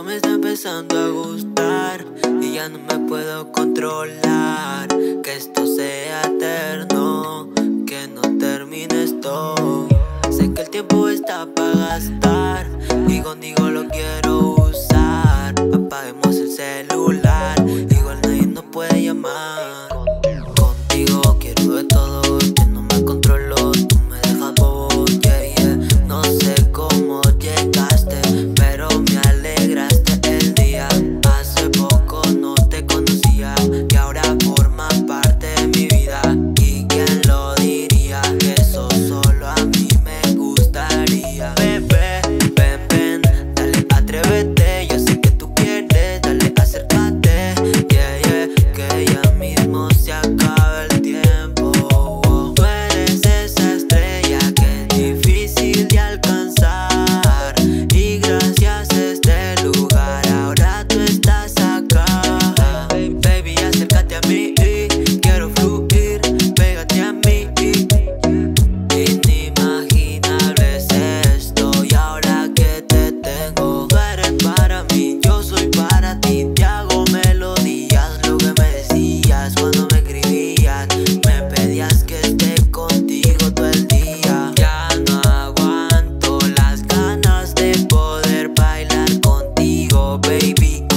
Esto me está empezando a gustar y ya no me puedo controlar. Que esto sea eterno, que no termine esto. Sé que el tiempo está para gastar y contigo lo quiero usar. Apaguemos el celular, igual nadie nos puede llamar. Contigo quiero de todo, que no me controlo, tú me dejas bobo, yeah, yeah. No sé cómo llegaste, pero me alegraste el día. Hace poco no te conocía y ahora formas parte de mi vida. ¿Y quién lo diría? Que eso solo a mí me gustaría. Bebé, ven, ven, dale, atrévete. Yo sé que tú quieres, dale, acércate, yeah, yeah. Que ya mismo se acaba el tiempo. Tú eres esa estrella que es difícil de alcanzar, y gracias a este lugar ahora tú estás acá. Baby, acércate a mí, quiero fluir, pégate a mí. Inimaginable es esto y ahora que te tengo. Tú eres para mí, yo soy para ti. Te hago melodías, lo que me decías cuando me escribías. Me pedías que esté contigo todo el día. Ya no aguanto las ganas de poder bailar contigo, baby.